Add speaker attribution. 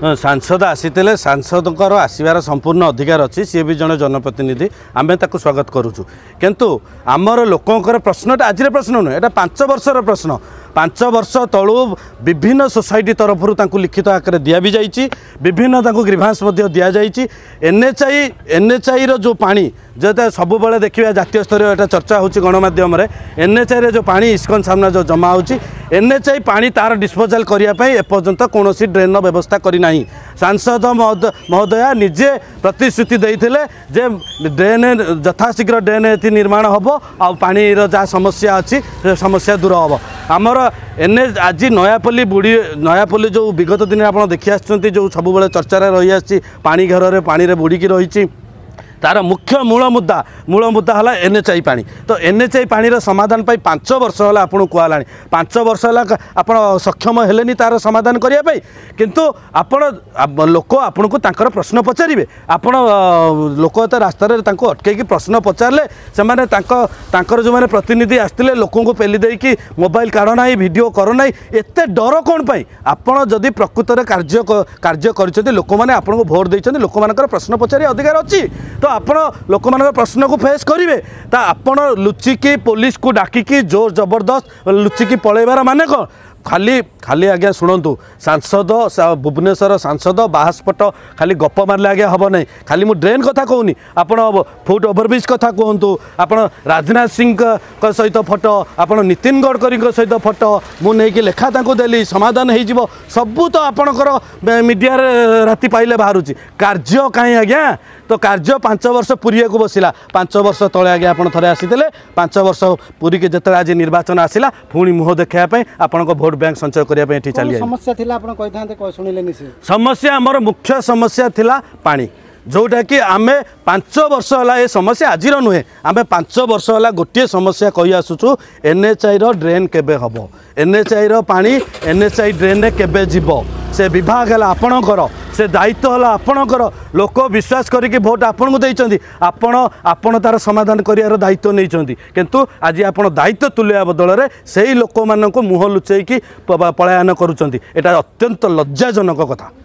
Speaker 1: सांसद आसीते सांसदकर आसबार संपूर्ण अधिकार अच्छी सी भी जड़े जनप्रतिनिधि आम स्वागत करुचु किंतु आमर लोकंर प्रश्न आज प्रश्न नुहे यहाँ 5 वर्षर प्रश्न 5 वर्ष तलू विभिन्न सोसाइटी तरफ लिखित आकार दि भी जाइए विभिन्न ग्रीभांस दि जाइए एनएचआई रो जो पानी जो सब बेले देखिए जातीय स्तर यहाँ चर्चा हो गणमाध्यम एनएचआई जो पानी इस्कन सामना जो जमा हो एनएचआई पानी तार डिस्पोजाल करने एपर्यंत कौन ड्रेन व्यवस्था करना सांसद महोदया निजे प्रतिश्रुति देते जे ड्रेन यथाशीघ्र ड्रेन ये निर्माण हम आ पानी जहाँ समस्या अच्छी समस्या दूर हम आमर एने आज नयापल्ली बुड़ी नयापल्ली जो विगत दिन आप देखी आसुँच जो सब चर्चा रही आसी पानी घर पानी बुड़ीकी रही तार मुख्य मूल मुद्दा है एनएचआई पानी तो एनएचआई पानी समाधान पाई 5 वर्ष है आपको कहला 5 वर्ष है आप सक्षम हेलेनी तार समाधान करने किंतु आपण लोक आपन को तांकर प्रश्न पचारे आपण लोक रास्तार अटकई प्रश्न पचारे से जो मैंने प्रतिनिधि आसते लोक को पेली देकी मोबाइल काढ़ना वीडियो करना एत डर कौन पाई आपण जदि प्रकृत कार्य कर लोक मैंने आपको भोट देते लोक मान प्रश्न पचारे अधिकार अच्छी तो आपण लोक मान प्रश्न को फेस करेंगे तो आपण लुचिकी पुलिस को डाकिकी जोर जबरदस्त लुचिकी पलैबार माने कौन खाली खाली आज्ञा शुणु सांसद भुवनेश्वर सांसद बाहास्पट खाली गप मारे आज्ञा हम ना खाली मुझे ड्रेन कथा कहूनी आपड़ फुट ओभरब्रिज कथा कहतु आप राजनाथ सिंह सहित फटो आप नितिन गडकरी सहित फटो मुझे लेखा देली समाधान हो सबू तो आपणकर मीडिया राति पाइले बाहर कार्य कहीं आज्ञा तो कार्य 5 वर्ष पूरी को बसला 5 वर्ष तले आगे आप थे आसी 5 वर्ष पूरी के जिते आज निर्वाचन आसला पुणी मुह देखापी आपण भोट बैंक संचय करने चली समस्या आमर मुख्य समस्या थिला पानी जोटा कि आम 5 वर्ष है ये समस्या आज नुहे आम 5 वर्ष है गोटे समस्या कही आसुचु एनएचआई ड्रेन केबे हम एनएचआई पानी एनएचआई ड्रेन केबे जीव से विभाग है आपणकर से दायित्व है आपणकर लोक विश्वास करिक भोट आपन को देइचंदी आपण तार समाधान करियार दायित्व नहीं किंतु आज आपण दायित्व तुलया बदल में से ही लोक मान मुह लुचेकी पलायन करुँच एटा अत्यंत लज्जाजनक कथा।